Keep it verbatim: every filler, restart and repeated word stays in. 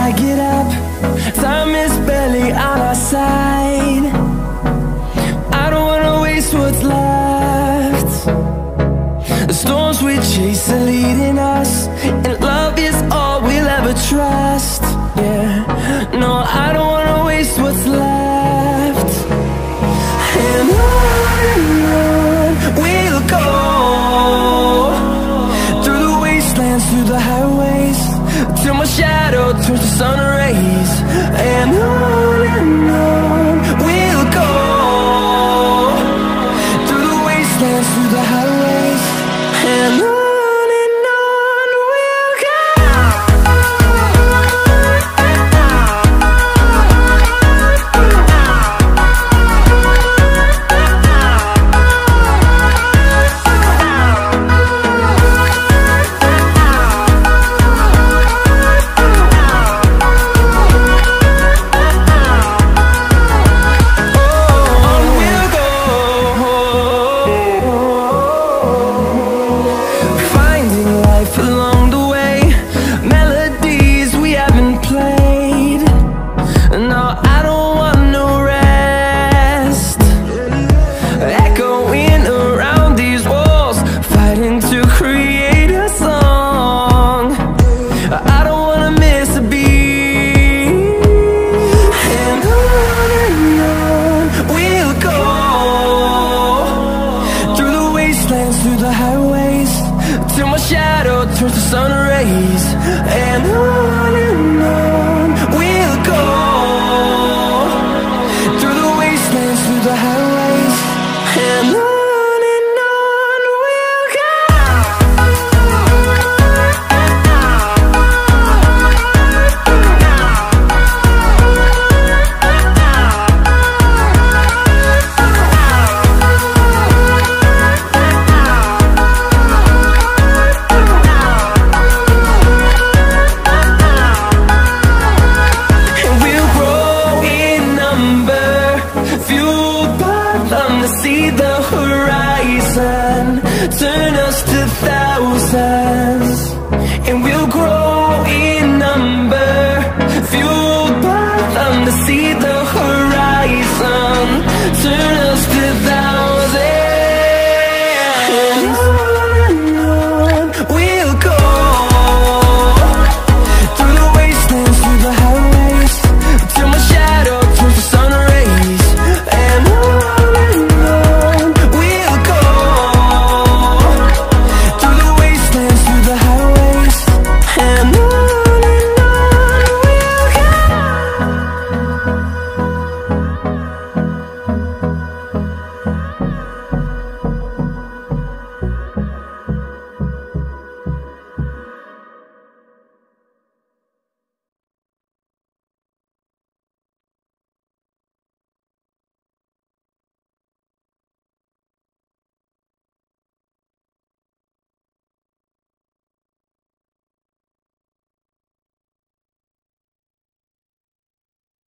I get up, time is barely on our side. I don't wanna waste what's left. The storms we chase are leading us, and love is all we'll ever trust. Yeah, no, I don't wanna waste what's left. And on and on we'll go, through the wastelands, through the highways, till my shadow turns to sun rays. And on and on we'll go, through the wastelands, through the highways, and on. Through the highways, till my shadow turns to sun rays. And on and on we'll go, through the wastelands, through the highways, and on. See the horizon, turn us to thousands, and we'll grow in number, fueled by them to see the